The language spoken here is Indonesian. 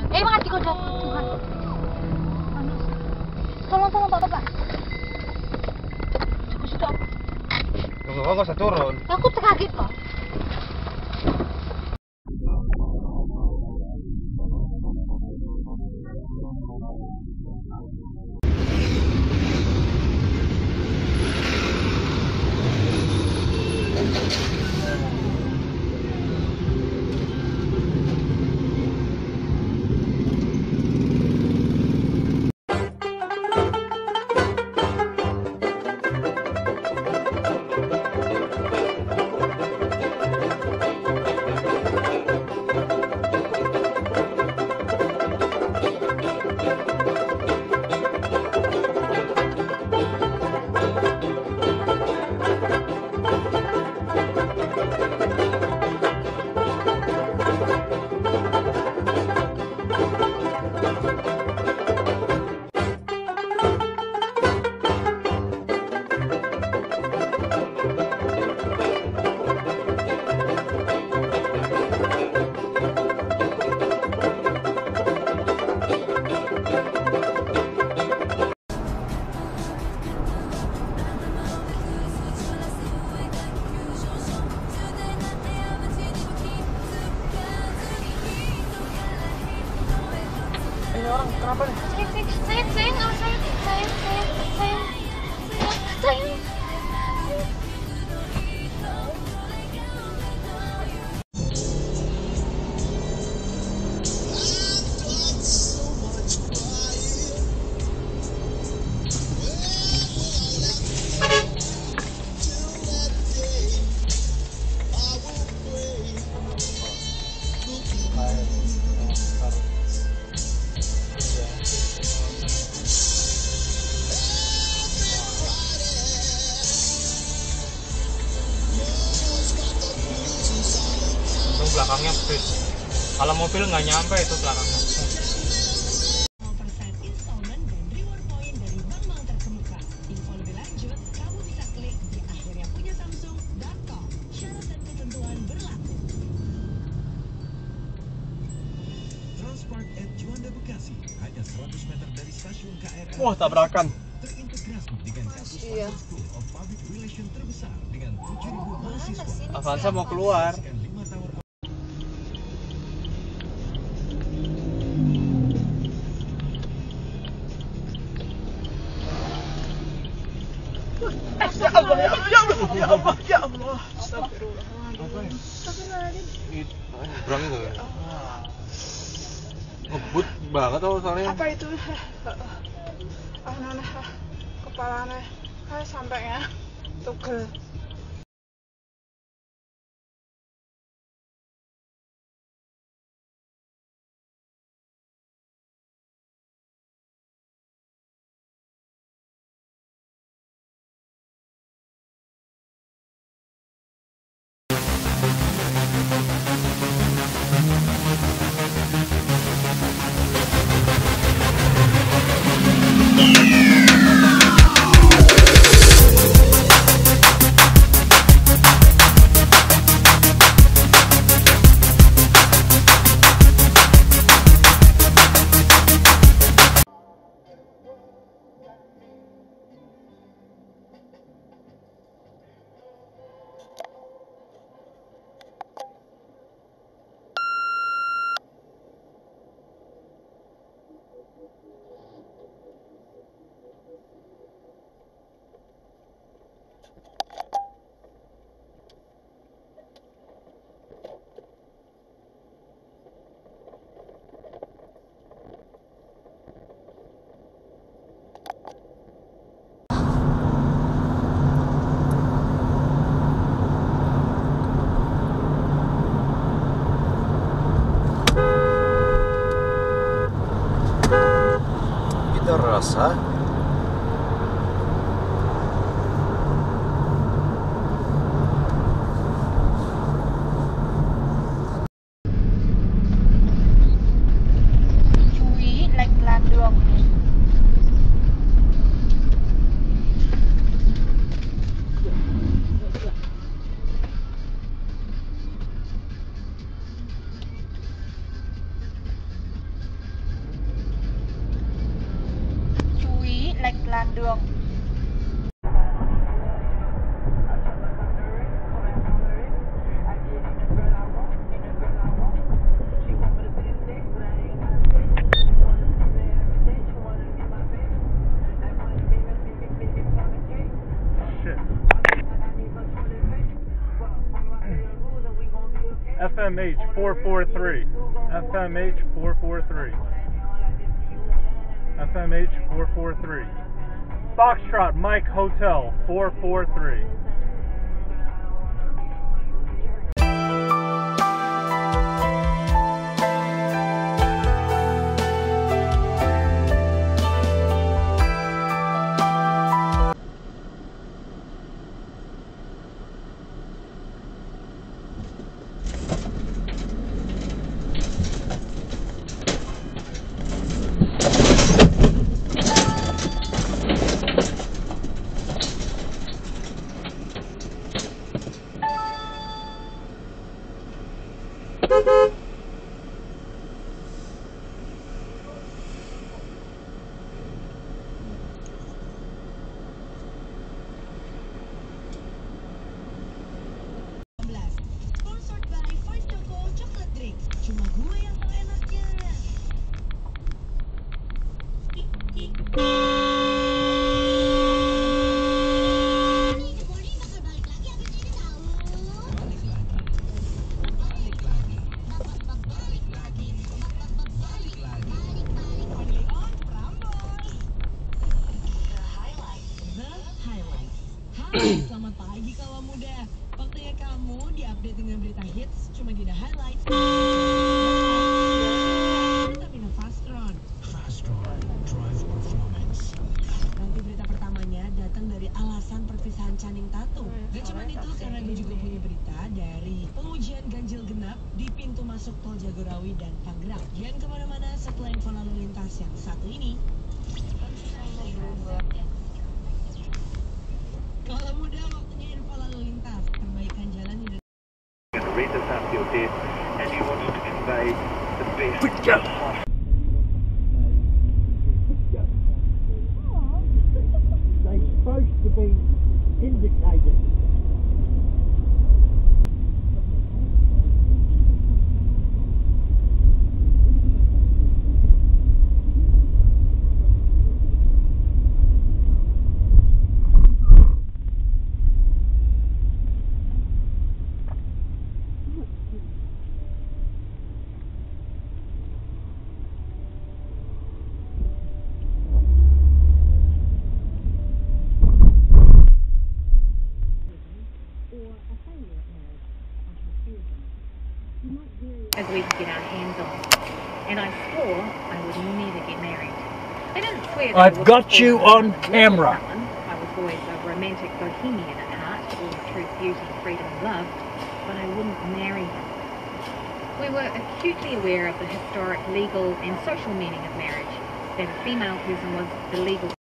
Mati kau jatuh, Tuhan. Panas. Tolong Pak. Coba situ aku. Tunggu, kok nggak usah turun. Aku terkaget kok. Ini orang kenapa nih? Sayang. Belakangnya speed. Kalau mobil nggak nyampe itu belakangnya. Installment dan reward point dari bank terkemuka. Info lebih lanjut, kamu bisa klik di akhirnyapunyasamsung.com. Syarat dan ketentuan berlaku. Transpark at Juanda Bekasi, hanya 100 meter dari stasiun KRL. Wah, tabrakan. Terintegrasi dengan kampus Public School of Public Relation terbesar dengan 7.000 mahasiswa. Avanza mau keluar. 5 tower. Ya Allah. Astagfirullahaladzim. Berang itu ya? Ngebut banget tau soalnya. Apa itu? Kepalanya kayak sampai ya tugel. Rasa Cuy, like landung. naik landung. FMH 443. FMH 443. FMH 443. Foxtrot Mike Hotel 443. Sponsored by Five Choco Chocolate Drink. Cuma gue yang tahu enaknya. Only on Prambors. The highlights. Hai, selamat pagi kawan muda. Waktunya kamu diupdate dengan berita hits cuma di The Highlights. Vitamina Fastron. Fastron Drive Performance. Nanti berita pertamanya datang dari alasan perpisahan Channing Tatum. Gak cuma itu, karena gue juga punya berita dari pengujian ganjil genap di pintu masuk Tol Jagorawi dan Tangerang. Jangan kemana-mana setelah info lalu lintas yang satu ini. Kalau muda, waktunya info lalu lintas. Perbaikan jalan di Going to read this out to your desk, and you want to convey the best. They're supposed to be indicated. as we could get our hands on. And I swore I would never get married. I didn't swear that I I've would got fall you in love on with camera. someone. I was always a romantic bohemian at heart, all truth, beauty, freedom and love, but I wouldn't marry him. We were acutely aware of the historic legal and social meaning of marriage, that a female person was the legal